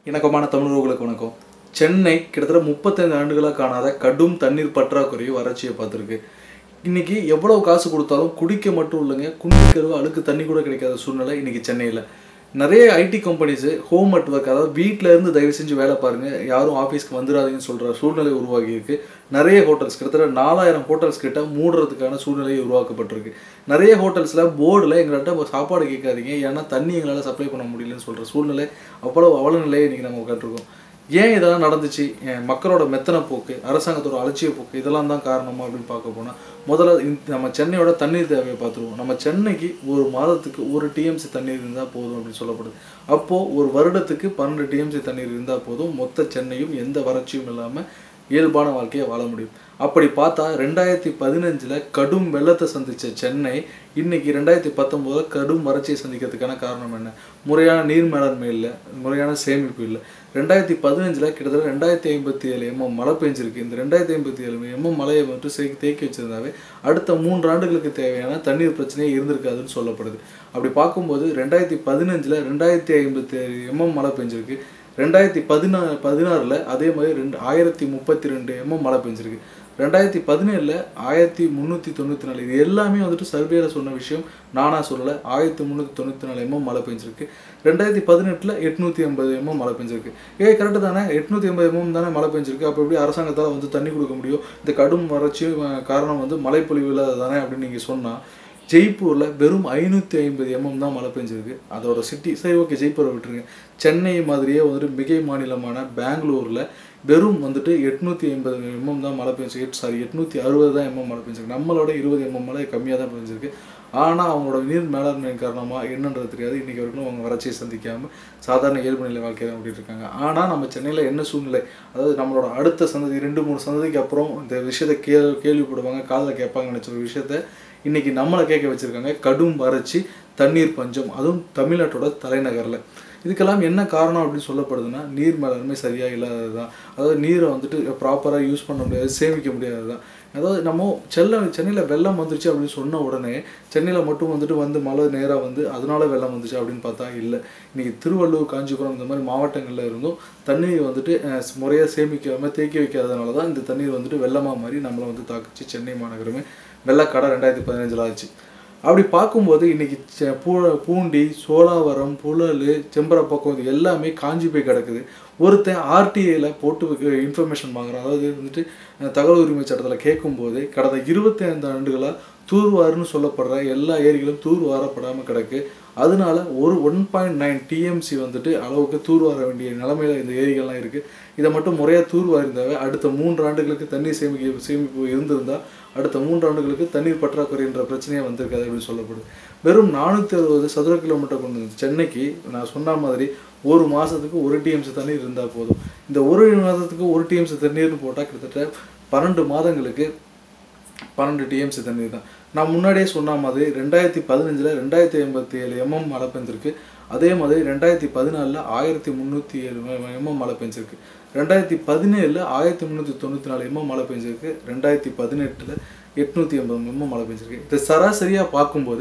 இணக்கமான தமிழர்களுக்கு வணக்கம். சென்னை கிட்டத்தட்ட 35 ஆண்டுகளாக காணாத கடும் தண்ணீர் பற்றாக்குறையும் வறட்சியை பார்த்துருக்கு. இன்றைக்கி எவ்வளோ காசு கொடுத்தாலும் குடிக்க மட்டும் இல்லைங்க, குடிக்கிறவு அழுக்கு தண்ணி கூட கிடைக்காத சூழ்நிலை இன்றைக்கி சென்னையில். நிறைய IT companies home at work, அதாவது வீட்டில் இருந்து தயவு செஞ்சு வேலை பாருங்கள், யாரும் ஆஃபீஸ்க்கு வந்துடாதீங்கன்னு சொல்கிற சூழ்நிலை உருவாகியிருக்கு. நிறைய ஹோட்டல்ஸ் கிட்டத்தட்ட 4000 ஹோட்டல்ஸ் கிட்ட மூடுறதுக்கான சூழ்நிலை உருவாக்கப்பட்டிருக்கு. நிறைய ஹோட்டல்ஸில் போர்டில் எங்கள்கிட்ட சாப்பாடு கேட்காதீங்க, ஏன்னா தண்ணி எங்களால் சப்ளை பண்ண முடியலன்னு சொல்கிற சூழ்நிலை, அவ்வளோ அவல நிலையை இன்றைக்கி நம்ம உட்காந்துருக்கோம். ஏன் இதெல்லாம் நடந்துச்சு? மக்களோட மெத்தனை போக்கு, அரசாங்கத்தோட அலட்சிய போக்கு, இதெல்லாம் தான் காரணமா அப்படின்னு பார்க்க போனால், முதல்ல நம்ம சென்னையோட தண்ணீர் தேவையை பார்த்துருவோம். நம்ம சென்னைக்கு ஒரு மாதத்துக்கு 1 டிஎம்சி தண்ணீர் இருந்தால் போதும் அப்படின்னு சொல்லப்படுது. அப்போது ஒரு வருடத்துக்கு 12 டிஎம்சி தண்ணீர் இருந்தால் போதும், மொத்த சென்னையும் எந்த வறட்சியும் இல்லாமல் இயல்பான வாழ்க்கையை வாழ முடியும். அப்படி பார்த்தா 2015 கடும் வெள்ளத்தை சந்தித்த சென்னை இன்னைக்கு 2019 கடும் வறட்சியை சந்திக்கிறதுக்கான காரணம் என்ன? முறையான நீர் மேலாண்மை இல்லை, முறையான சேமிப்பு இல்லை. 2015 கிட்டத்தட்ட 2057 mm மழை பெஞ்சிருக்கு. இந்த 2057 mm மழையை மட்டும் தேக்கி வச்சிருந்தாவே அடுத்த 3 ஆண்டுகளுக்கு தேவையான தண்ணீர் பிரச்சனையே இருந்திருக்காதுன்னு சொல்லப்படுது. அப்படி பார்க்கும்போது 2015 2057 mm மழை பெஞ்சிருக்கு. 2016 அதே மாதிரி 1032 mm மழை பெஞ்சிருக்கு. 2017 1394. இது எல்லாமே வந்துட்டு சர்வேல சொன்ன விஷயம், நானா சொல்லலை. 1394 mm மழை பெஞ்சிருக்கு. 2018 880 mm மழை பெஞ்சிருக்கு. கரெக்டு தானே? 880 mm தானே மழை பெஞ்சிருக்கு. அப்போ எப்படி அரசாங்கத்தால் வந்து தண்ணி கொடுக்க முடியும்? இந்த கடும் வறட்சி காரணம் வந்து மழைப்பொழிவு இல்லாத தானே அப்படின்னு நீங்கள் சொன்னால், ஜெய்ப்பூரில் வெறும் 550 mm தான் மழை பெஞ்சிருக்கு. அதோட சிட்டி சரி, ஓகே, ஜெய்ப்பூரை விட்டுருங்க. சென்னை மாதிரியே வந்துட்டு மிகை மாநிலமான பெங்களூரில் வெறும் வந்துட்டு 850 mm தான் மழை பெஞ்சிருக்கு. 860 தான் mm மழை பெஞ்சிருக்கு. நம்மளோட 20 mm மழை கம்மியாக தான் பெஞ்சிருக்கு. ஆனால் அவங்களோட நீர் மேலாண்மையின் காரணமாக என்னன்றது தெரியாது. இன்றைக்கி வரைக்கும் அவங்க வறட்சியை சந்திக்காமல் சாதாரண இயல்பு நிலை வாழ்க்கையை தான் ஓட்டிகிட்டு இருக்காங்க. ஆனால் நம்ம சென்னையில் என்ன சூழ்நிலை, அதாவது நம்மளோட அடுத்த சந்ததி 2-3 சந்ததிக்கு அப்புறம் இந்த விஷயத்தை கேள்விப்படுவாங்க, காதில் கேட்பாங்க நினச்ச ஒரு விஷயத்த இன்றைக்கி நம்மளை கேட்க வச்சுருக்காங்க. கடும் வறட்சி, தண்ணீர் பஞ்சம், அதுவும் தமிழ்நாட்டோட தலைநகரில். இதுக்கெல்லாம் என்ன காரணம் அப்படின்னு சொல்லப்படுதுன்னா, நீர் மேலாண்மை சரியாக இல்லாதது தான். அதாவது நீரை வந்துட்டு ப்ராப்பராக யூஸ் பண்ண முடியாது, சேமிக்க முடியாது தான். அதாவது நம்ம சென்னையில் வெள்ளம் வந்துருச்சு அப்படின்னு சொன்ன உடனே சென்னையில் மட்டும் வந்துட்டு மழை நேராக வந்து அதனால வெள்ளம் வந்துச்சு அப்படின்னு பார்த்தா இல்லை. இன்றைக்கி திருவள்ளூர், காஞ்சிபுரம் இந்த மாதிரி மாவட்டங்களில் இருந்தும் தண்ணீர் வந்துட்டு முறையாக சேமிக்காமல் தேக்கி வைக்காதனால தான் இந்த தண்ணீர் வந்துட்டு வெள்ளமாக மாதிரி நம்மளை வந்து தாக்குச்சு. சென்னை மாநகரமே வெள்ளக்காடாக 2015 ஆச்சு. அப்படி பார்க்கும்போது இன்றைக்கி பூண்டி, சோழாவரம், புழல், செம்பரப்பக்கம் இது எல்லாமே காஞ்சி போய் கிடக்குது. ஒருத்தன் ஆர்டிஐயில் போட்டு இன்ஃபர்மேஷன் வாங்குறான். அதாவது வந்துட்டு தகவல் உரிமை சட்டத்தில் கேட்கும்போது கடந்த 25 ஆண்டுகளாக தூர்வாருன்னு சொல்லப்படுற எல்லா ஏரிகளும் தூர்வாரப்படாமல் கிடக்கு. அதனால ஒரு 1.9 டிஎம்சி வந்துட்டு அளவுக்கு தூர்வார வேண்டிய நிலைமையில் இந்த ஏரிகள்லாம் இருக்குது. இதை மட்டும் முறையாக தூர்வாரிந்தாவே அடுத்த 3 ஆண்டுகளுக்கு தண்ணீர் சேமிப்பு இருந்திருந்தால் அடுத்த 3 ஆண்டுகளுக்கு தண்ணீர் பற்றாக்குறைன்ற பிரச்சனையே வந்திருக்காது அப்படின்னு சொல்லப்படுது. வெறும் 460 சதுர கிலோமீட்டர் கொண்டு சென்னைக்கு நான் சொன்ன மாதிரி ஒரு மாதத்துக்கு 1 டிஎம்சி தண்ணீர் இருந்தால் போதும். இந்த ஒரு மாதத்துக்கு 1 டிஎம்சி தண்ணீர்னு போட்டால் கிட்டத்தட்ட 12 மாதங்களுக்கு 12 டிஎம்சி தண்ணீர் தான். நான் முன்னாடியே சொன்ன மாதிரி 2015 2087 mm மழை பெஞ்சிருக்கு. அதே மாதிரி 2014 1307 mm மழை பெஞ்சிருக்கு. 2017 1394 mm மழை பெஞ்சிருக்கு. 2018 880 mm மழை பெஞ்சிருக்கு. இது சராசரியாக பார்க்கும்போது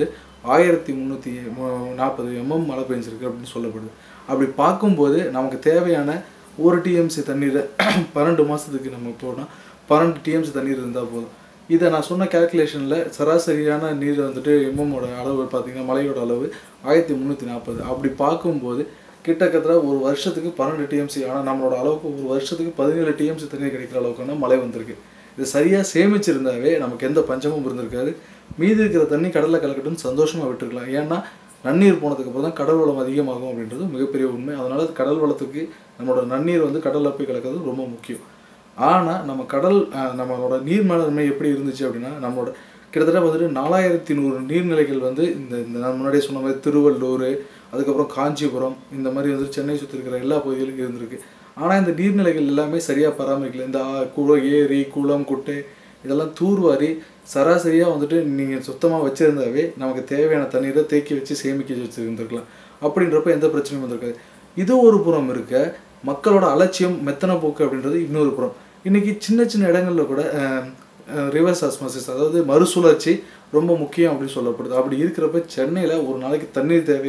1340 mm மழை பெஞ்சிருக்கு அப்படின்னு சொல்லப்படுது. அப்படி பார்க்கும்போது நமக்கு தேவையான 1 டிஎம்சி தண்ணீரை 12 மாதத்துக்கு நம்ம போனால் 12 டிஎம்சி தண்ணீர் இருந்தால் போதும். இதை நான் சொன்ன கேல்குலேஷனில் சராசரியான நீர் வந்துட்டு எம்எம்மோட அளவு பார்த்திங்கன்னா மழையோட அளவு 1340. அப்படி பார்க்கும்போது கிட்டத்தட்ட ஒரு வருஷத்துக்கு 12 டிஎம்சி, ஆனால் நம்மளோட அளவுக்கு ஒரு வருஷத்துக்கு 17 டிஎம்சி தண்ணீர் கிடைக்கிற அளவுக்கான மழை வந்திருக்கு. இது சரியாக சேமிச்சிருந்தாவே நமக்கு எந்த பஞ்சமும் இருந்திருக்காது. மீதி இருக்கிற தண்ணி கடலில் கலக்கட்டுன்னு சந்தோஷமாக விட்டுருக்கலாம். ஏன்னா நன்னீர் போனதுக்கப்புறம் தான் கடல் வளம் அதிகமாகும் அப்படின்றது மிகப்பெரிய உண்மை. அதனால் கடல் வளத்துக்கு நம்மளோட நன்னீர் வந்து கடலில் போய் கலக்கிறது ரொம்ப முக்கியம். ஆனால் நம்மளோட நீர் மேலாண்மை எப்படி இருந்துச்சு அப்படின்னா, நம்மளோட கிட்டத்தட்ட வந்துட்டு 4100 நீர்நிலைகள் வந்து இந்த நான் முன்னாடியே சொன்ன மாதிரி திருவள்ளூர், அதுக்கப்புறம் காஞ்சிபுரம், இந்த மாதிரி வந்து சென்னை சுற்றி இருக்கிற எல்லா பகுதிகளுக்கும் இருந்திருக்கு. ஆனால் இந்த நீர்நிலைகள் எல்லாமே சரியாக பராமரிக்கல. இந்த ஏரி, குளம், குட்டை இதெல்லாம் தூர்வாரி சராசரியாக வந்துட்டு நீங்கள் சுத்தமாக வச்சுருந்தாவே நமக்கு தேவையான தண்ணீரை தேக்கி வச்சு சேமிக்க வச்சுருந்துருக்கலாம். அப்படின்றப்ப எந்த பிரச்சனையும் வந்திருக்காது. இது ஒரு புறம் இருக்க, மக்களோட அலட்சியம், மெத்தனை போக்கு அப்படின்றது இன்னொரு புறம். இன்றைக்கி சின்ன சின்ன இடங்களில் கூட ரிவர்ஸ் ஆஸ்மாசிஸ், அதாவது மறுசுழற்சி ரொம்ப முக்கியம் அப்படின்னு சொல்லப்படுது. அப்படி இருக்கிறப்ப சென்னையில் ஒரு நாளைக்கு தண்ணீர் தேவை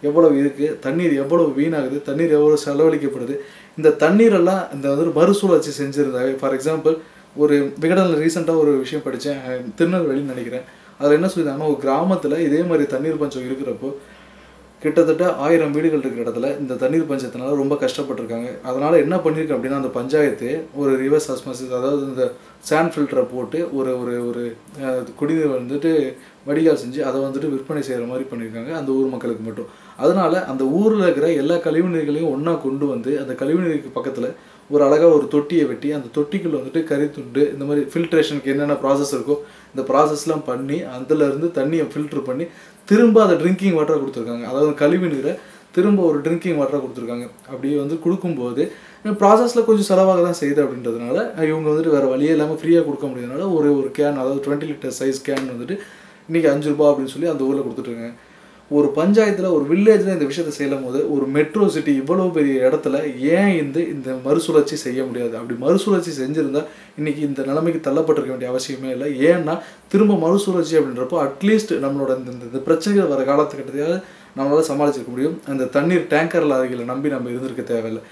எவ்வளவு இருக்குது, தண்ணீர் எவ்வளவு வீணாகுது, தண்ணீர் எவ்வளோ செலவழிக்கப்படுது. இந்த தண்ணீரெல்லாம் இந்த வந்து மறுசுழற்சி செஞ்சுருந்தாவே, ஃபார் எக்ஸாம்பிள் ஒரு விகடனில் ரீசெண்டாக ஒரு விஷயம் படித்தேன், திருநெல்வேலின்னு நினைக்கிறேன். அதில் என்ன சொல்லியிருந்தாங்கன்னா, ஒரு கிராமத்தில் இதே மாதிரி தண்ணீர் பஞ்சம் இருக்கிறப்போ கிட்டத்தட்ட 1000 வீடுகள் இருக்கிற இடத்துல இந்த தண்ணீர் பஞ்சத்தினால ரொம்ப கஷ்டப்பட்டிருக்காங்க. அதனால் என்ன பண்ணியிருக்கு அப்படின்னா, அந்த பஞ்சாயத்து ஒரு ரிவர்ஸ் ஆஸ்மாசிஸ், அதாவது இந்த சாண்ட் ஃபில்டரை போட்டு ஒரு ஒரு ஒரு குடிநீர் வந்துட்டு வடிகால் செஞ்சு அதை வந்துட்டு விற்பனை செய்கிற மாதிரி பண்ணியிருக்காங்க அந்த ஊர் மக்களுக்கு மட்டும். அதனால் அந்த ஊரில் இருக்கிற எல்லா கழிவுநீர்களையும் ஒன்றா கொண்டு வந்து அந்த கழிவுநீருக்கு பக்கத்தில் ஒரு அழகாக ஒரு தொட்டியை வெட்டி அந்த தொட்டிக்குள்ளே வந்துட்டு கறித்துண்டு இந்த மாதிரி ஃபில்ட்ரேஷனுக்கு என்னென்ன ப்ராசஸ் இருக்கோ இந்த ப்ராசஸ்லாம் பண்ணி அதிலேருந்து தண்ணியை ஃபில்ட்ரு பண்ணி திரும்ப அதை ட்ரிங்கிங் வாட்டராக கொடுத்துருக்காங்க. அதாவது கழிவு நீரை திரும்ப ஒரு ட்ரிங்கிங் வாட்டராக கொடுத்துருக்காங்க. அப்படியே வந்து கொடுக்கும்போது ப்ராசஸில் கொஞ்சம் செலவாக தான் செய்யுது அப்படின்றதுனால இவங்க வந்துட்டு வேறு வழியே இல்லாமல் ஃப்ரீயாக கொடுக்க முடியாதனால ஒரு கேன், அதாவது 20 லிட்டர் சைஸ் கேன் வந்துட்டு இன்றைக்கி 5 ரூபா அப்படின்னு சொல்லி அந்த ஊரில் கொடுத்துட்ருக்காங்க. ஒரு பஞ்சாயத்தில் ஒரு வில்லேஜில் இந்த விஷயத்தை செய்யும் போது ஒரு மெட்ரோ சிட்டி இவ்வளோ பெரிய இடத்துல ஏன் இந்த மறுசுழற்சி செய்ய முடியாது? அப்படி மறுசுழற்சி செஞ்சுருந்தால் இன்றைக்கி இந்த நிலைமைக்கு தள்ளப்பட்டிருக்க வேண்டிய அவசியமே இல்லை. ஏன்னா திரும்ப மறுசுழற்சி அப்படின்றப்போ அட்லீஸ்ட் நம்மளோட இந்த பிரச்சனைகள் வர காலத்துக்கிட்டதையாவது நம்மளால் சமாளிச்சிருக்க முடியும். அந்த தண்ணீர் டேங்கர் லாரிகளை நம்பி நம்ம இருந்திருக்க தேவையில்லை.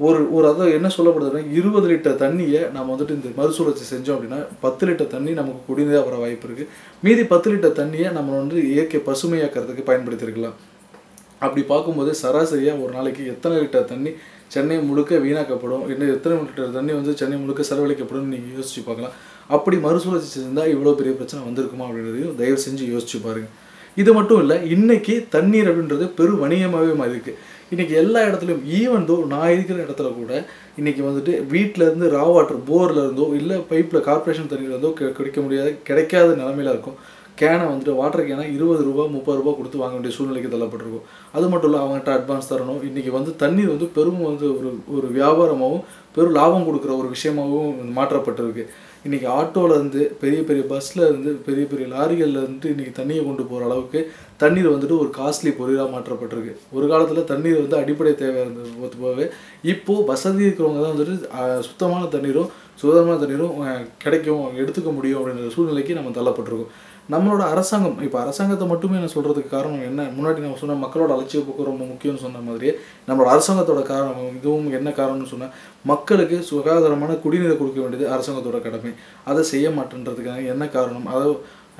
அதை என்ன சொல்லப்படுதுன்னா, 20 லிட்டர் தண்ணியை நம்ம வந்துட்டு இந்த மறுசுழற்சி செஞ்சோம் அப்படின்னா 10 லிட்டர் தண்ணி நமக்கு குடிநீராக வர வாய்ப்பு இருக்குது. மீதி 10 லிட்டர் தண்ணியை நம்ம வந்து இயற்கை பசுமையாக்கிறதுக்கு பயன்படுத்தியிருக்கலாம். அப்படி பார்க்கும்போது சராசரியாக ஒரு நாளைக்கு எத்தனை லிட்டர் தண்ணி சென்னை முழுக்க வீணாக்கப்படும், இன்னும் எத்தனை லிட்டர் தண்ணி வந்து சென்னை முழுக்க செலவழிக்கப்படும் நீங்கள் யோசிச்சு பார்க்கலாம். அப்படி மறுசுழற்சி செஞ்சால் இவ்வளோ பெரிய பிரச்சனை வந்திருக்குமா அப்படின்றதையும் தயவு செஞ்சு யோசிச்சு பாருங்கள். இது மட்டும் இல்லை, இன்றைக்கி தண்ணீர் அப்படின்றது பெரு வணிகமாகவே மாறி இருக்குது. இன்றைக்கி எல்லா இடத்துலையும், ஈவன் தோ நான் இருக்கிற இடத்துல கூட இன்றைக்கி வந்துட்டு வீட்டிலேருந்து ரா வாட்டர் போரில் இருந்தோ இல்லை பைப்பில் கார்பரேஷன் தண்ணீர் இருந்தோ கிடைக்காத நிலமையில இருக்கும். கேனை வந்துட்டு வாட்டர் கேனை 20 ரூபா 30 ரூபா கொடுத்து வாங்க வேண்டிய சூழ்நிலைக்கு தள்ளப்பட்டிருக்கும். அது மட்டும் இல்லை, அவங்ககிட்ட அட்வான்ஸ் தரணும். இன்றைக்கி வந்து தண்ணீர் வந்து பெரும் வந்து ஒரு வியாபாரமாகவும் பெரும் லாபம் கொடுக்குற ஒரு விஷயமாகவும் மாற்றப்பட்டிருக்கு. இன்றைக்கி ஆட்டோலேருந்து பெரிய பெரிய பஸ்ஸில் இருந்து பெரிய பெரிய லாரிகள்லேருந்து இன்றைக்கி தண்ணியை கொண்டு போகிற அளவுக்கு தண்ணீர் வந்துட்டு ஒரு காஸ்ட்லி பொருளாக மாற்றப்பட்டிருக்கு. ஒரு காலத்தில் தண்ணீர் வந்து அடிப்படை தேவை இருந்தது போகவே இப்போது வசதி இருக்கிறவங்க தான் வந்துட்டு சுத்தமான தண்ணீரும் சுதந்திரமான தண்ணீரும் கிடைக்கும், எடுத்துக்க முடியும் அப்படின்ற சூழ்நிலைக்கு நம்ம தள்ளப்பட்டிருக்கோம். நம்மளோட அரசாங்கம், இப்போ அரசாங்கத்தை மட்டுமே நான் சொல்கிறதுக்கு காரணம் என்ன, முன்னாடி நான் சொன்ன மக்களோட அலட்சிய போக்கு ரொம்ப முக்கியம்னு சொன்ன மாதிரியே நம்மளோட அரசாங்கத்தோட காரணம் இதுவும் என்ன காரணம்னு சொன்னால், மக்களுக்கு சுகாதாரமான குடிநீரை கொடுக்க வேண்டியது அரசாங்கத்தோட கடமை. அதை செய்ய மாட்டேன்றதுக்காக என்ன காரணம்? அதாவது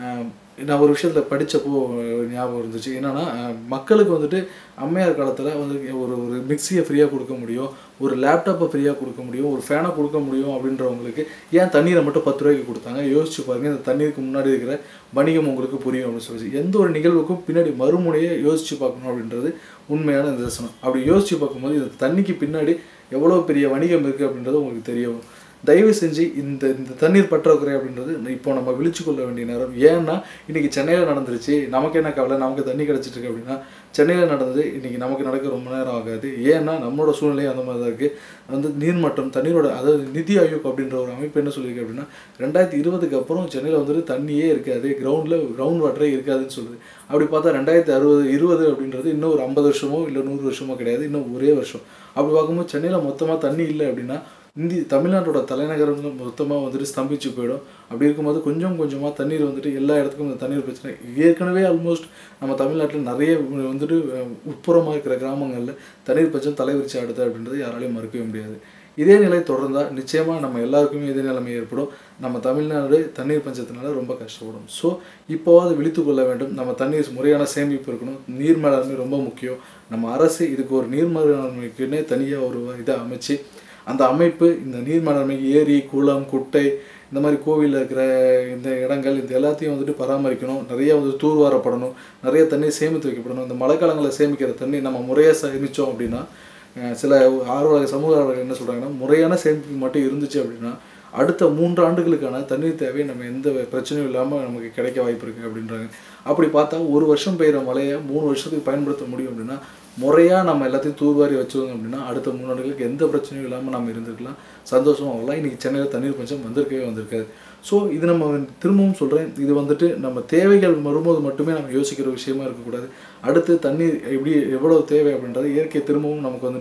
நான் ஒரு விஷயத்தில் படித்தப்போ ஞாபகம் இருந்துச்சு. என்னென்னா, மக்களுக்கு வந்துட்டு அம்மையார் காலத்தில் வந்து ஒரு மிக்சியை ஃப்ரீயாக கொடுக்க முடியும், ஒரு லேப்டாப்பை ஃப்ரீயாக கொடுக்க முடியும், ஒரு ஃபேனை கொடுக்க முடியும் அப்படின்றவங்களுக்கு ஏன் தண்ணீரை மட்டும் 10 ரூபாய்க்கு கொடுத்தாங்க? யோசிச்சு பாருங்கள். இந்த தண்ணீருக்கு முன்னாடி இருக்கிற வணிகம் உங்களுக்கு புரியும் அப்படின்னு சொல்லி எந்த ஒரு நிகழ்வுக்கும் பின்னாடி மறுமுனையை யோசித்து பார்க்கணும் அப்படின்றது உண்மையான நிதர்சனம். அப்படி யோசித்து பார்க்கும்போது இந்த தண்ணிக்கு பின்னாடி எவ்வளோ பெரிய வணிகம் இருக்குது அப்படின்றது உங்களுக்கு தெரியும். தயவு செஞ்சு இந்த தண்ணீர் பற்றாக்குறை அப்படின்றது இப்போ நம்ம விழிச்சு கொள்ள வேண்டிய நேரம். ஏன்னா இன்றைக்கி சென்னையில் நடந்துருச்சு, நமக்கு என்ன கவலை, நமக்கு தண்ணி கிடச்சிட்ருக்கு அப்படின்னா சென்னையில் நடந்தது இன்றைக்கி நமக்கு நடக்க ரொம்ப நேரம் ஆகாது. ஏன்னா நம்மளோட சூழ்நிலை அந்த மாதிரி தான் இருக்குது. வந்து நீர்மட்டம் தண்ணீரோட, அதாவது நிதி ஆயோக் அப்படின்ற ஒரு அமைப்பு என்ன சொல்லியிருக்கு அப்படின்னா 2020க்கு அப்புறம் சென்னையில் வந்துட்டு தண்ணியே இருக்காது, கிரவுண்ட் வாட்டரே இருக்காதுன்னு சொல்லுது. அப்படி பார்த்தா 2020 அப்படின்றது இன்னும் ஒரு 50 வருஷமோ இல்லை 100 வருஷமோ கிடையாது, இன்னும் ஒரே வருஷம். அப்படி பார்க்கும்போது சென்னையில் மொத்தமாக தண்ணி இல்லை அப்படின்னா தமிழ்நாட்டோட தலைநகரம் மொத்தமாக வந்துட்டு ஸ்தம்பிச்சு போயிடும். அப்படி இருக்கும்போது கொஞ்சம் கொஞ்சமாக தண்ணீர் வந்துட்டு எல்லா இடத்துக்கும் இந்த தண்ணீர் பிரச்சனை ஏற்கனவே ஆல்மோஸ்ட் நம்ம தமிழ்நாட்டில் நிறைய வந்துட்டு உட்புறமாக இருக்கிற கிராமங்களில் தண்ணீர் பிரச்சனை தலைவிரிச்சு ஆடுது அப்படின்றது யாராலையும் மறுக்கவே முடியாது. இதே நிலை தொடர்ந்தால் நிச்சயமாக நம்ம எல்லாருக்குமே இதே நிலைமை ஏற்படும். நம்ம தமிழ்நாடு தண்ணீர் பஞ்சத்தினால ரொம்ப கஷ்டப்படும். ஸோ இப்போவாது விழித்து கொள்ள வேண்டும். நம்ம தண்ணீர் முறையான சேமிப்பு இருக்கணும். நீர் மேலாண்மை ரொம்ப முக்கியம். நம்ம அரசு இதுக்கு ஒரு நீர் மேலாண்மைக்குன்னே தனியாக ஒரு இதை அமைச்சு அந்த அமைப்பு இந்த நீர் மேலாண்மை, ஏரி, குளம், குட்டை, இந்த மாதிரி கோவிலில் இருக்கிற இந்த இடங்கள் இது எல்லாத்தையும் வந்துட்டு பராமரிக்கணும். நிறைய வந்து தூர்வாரப்படணும், நிறைய தண்ணி சேமித்து வைக்கப்படணும். இந்த மழைக்காலங்களில் சேமிக்கிற தண்ணி நம்ம முறையாக சேமித்தோம் அப்படின்னா, சில சமூக ஆர்வலர்கள் என்ன சொல்கிறாங்கன்னா, முறையான சேமிப்பு மட்டும் இருந்துச்சு அப்படின்னா அடுத்த 3 ஆண்டுகளுக்கான தண்ணீர் தேவை நம்ம எந்த பிரச்சனையும் இல்லாமல் நமக்கு கிடைக்க வாய்ப்பு இருக்குது அப்படின்றாங்க. அப்படி பார்த்தா ஒரு வருஷம் பெய்கிற மழையை 3 வருஷத்துக்கு பயன்படுத்த முடியும் அப்படின்னா, முறையாக நம்ம எல்லாத்தையும் தூர்வாரி வச்சுருந்தோம் அப்படின்னா அடுத்த 3 ஆண்டுகளுக்கு எந்த பிரச்சனையும் இல்லாமல் நம்ம இருந்திருக்கலாம், சந்தோஷமாக வரலாம். இன்றைக்கி சென்னையில் தண்ணீர் பஞ்சம் வந்திருக்காது. ஸோ இது நம்ம திரும்பவும் சொல்கிறேன், இது வந்துட்டு நம்ம தேவைகள் வரும்போது மட்டுமே நம்ம யோசிக்கிற விஷயமா இருக்கக்கூடாது. அடுத்து தண்ணீர் எவ்வளோ தேவை அப்படின்றது இயற்கை திரும்பவும் நமக்கு வந்துட்டு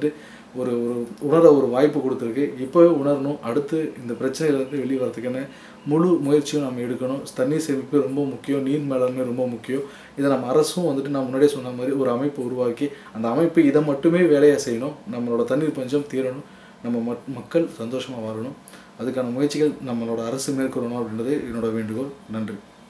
ஒரு ஒரு உணர ஒரு வாய்ப்பு கொடுத்துருக்கு. இப்போவே உணரணும். அடுத்து இந்த பிரச்சனையிலேருந்து வெளியே வரதுக்கான முழு முயற்சியும் நம்ம எடுக்கணும். தண்ணீர் சேமிப்பு ரொம்ப முக்கியம். நீர் மேலாண்மை ரொம்ப முக்கியம். இதை நம்ம அரசும் வந்துட்டு நான் முன்னாடியே சொன்ன மாதிரி ஒரு அமைப்பு உருவாக்கி அந்த அமைப்பு இதை மட்டுமே வேலையாக செய்யணும். நம்மளோட தண்ணீர் பஞ்சம் தீரணும். நம்ம மக்கள் சந்தோஷமாக வாழணும். அதுக்கான முயற்சிகள் நம்மளோட அரசு மேற்கொள்ளணும் அப்படின்றது என்னோட வேண்டுகோள். நன்றி.